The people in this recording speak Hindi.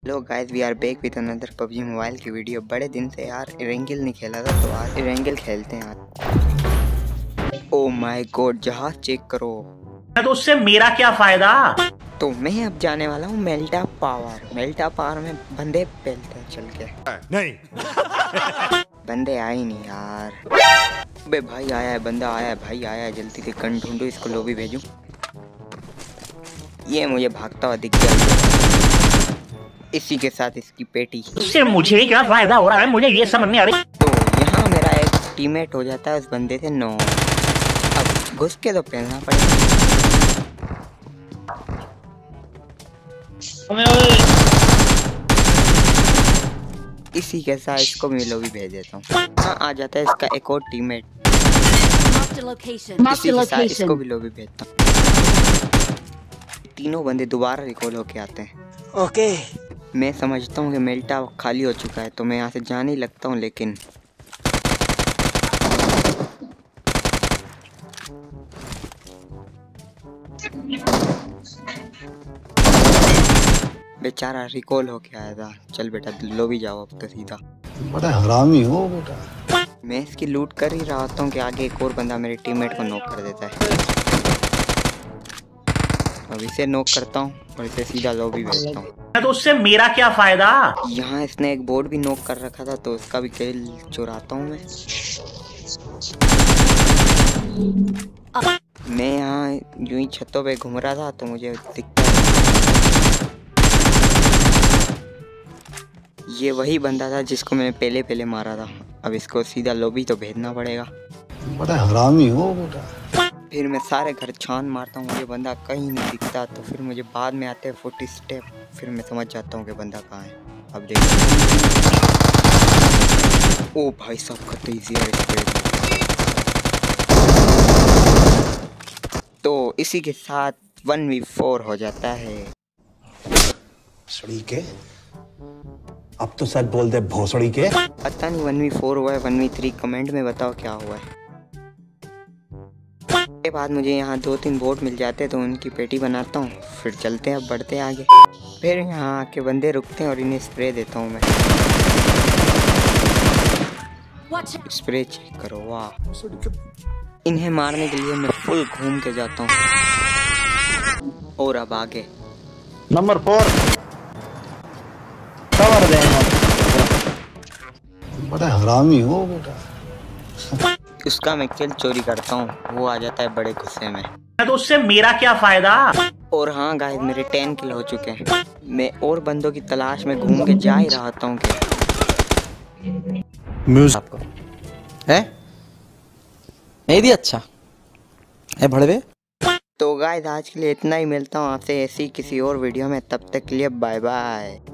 Hello guys, we are back with another PUBG mobile की वीडियो। बड़े दिन से यार इरेंगल नहीं खेला था, तो आज इरेंगल खेलते हैं यार। ओ माय गॉड, जहाज चेक करो। तो उससे मेरा क्या फायदा। तो मैं अब जाने वाला हूँ मेल्टा पावर। मेल्टा पावर में बंदे पहलते हैं चल के। नहीं बंदे आए ही नहीं यार। बे भाई आया है, बंदा आया है, भाई आया है। जल्दी से गन ढूंढो, इसको लॉबी भेजूं। ये मुझे भागता हुआ दिख गया। इसी के साथ इसकी पेटी। उससे मुझे क्या फायदा हो रहा है, मुझे ये समझ नहीं आ रही। तो यहाँ मेरा एक टीममेट हो जाता है उस बंदे से 9। अब घुस के तो पहनना पड़ेगा। इसी के साथ इसको मैं लॉबी भेज देता हूँ। हाँ, आ जाता है इसका एक और टीममेट। इसी के साथ इसको भी लॉबी भेजता हूँ। तीनों बंदे दोबारा रिकॉल होके आते हैं। ओके मैं समझता हूँ कि मेल्टा खाली हो चुका है, तो मैं यहाँ से जाने ही लगता हूँ, लेकिन बेचारा रिकॉल होके आया था। चल बेटा लॉबी जाओ अब तो सीधा। बड़ा हरामी हो बेटा। मैं इसकी लूट कर ही रहा होता हूँ कि आगे एक और बंदा मेरे टीममेट को नॉक कर देता है। अब इसे नॉक करता हूँ और इसे सीधा लॉबी भेजता हूँ। तो उससे मेरा क्या फायदा। यहाँ इसने एक बोर्ड भी नॉक कर रखा था, तो उसका भी किल चुराता हूँ मैं यहाँ यूं ही छतों पे घूम रहा था, तो मुझे दिखता है ये वही बंदा था जिसको मैंने पहले मारा था। अब इसको सीधा लॉबी तो भेजना पड़ेगा। बड़ा हरामी हो बेटा। फिर मैं सारे घर छान मारता हूँ, मुझे बंदा कहीं नहीं दिखता। तो फिर मुझे बाद में आते हैं 40 स्टेप, फिर मैं समझ जाता हूँ कि बंदा कहाँ है। अब देखो, ओ भाई साहब कतई ज़्यादा। तो इसी के साथ 1v4 हो जाता है। सड़ी के अब तो सच बोल दे भोसड़ी के। पता नहीं 1v4 हुआ है 1v3, कमेंट में बताओ क्या हुआ है। के बाद मुझे यहाँ 2-3 बोट मिल जाते हैं, तो उनकी पेटी बनाता हूँ। फिर चलते हैं, अब बढ़ते हैं आगे। फिर यहाँ आके बंदे रुकते हैं और इन्हें स्प्रे देता हूँ मैं। स्प्रे चेक करो, वाह। इन्हें मारने के लिए मैं फुल घूम के जाता हूँ। और अब आगे नंबर 4 कवर देना। बड़ा हरामी हो बेटा। उसका मैं किल चोरी करता हूँ, वो आ जाता है बड़े गुस्से में। तो उससे मेरा क्या फायदा। और हाँ गाइस, मेरे 10 किल हो चुके हैं। मैं और बंदों की तलाश में घूम के जा ही रहा हूँ कि म्यूजिक आपको है नहीं दिया। अच्छा है भड़वे। तो गाइस आज के लिए इतना ही। मिलता हूँ आपसे ऐसी किसी और वीडियो में, तब तक के लिए बाय बाय।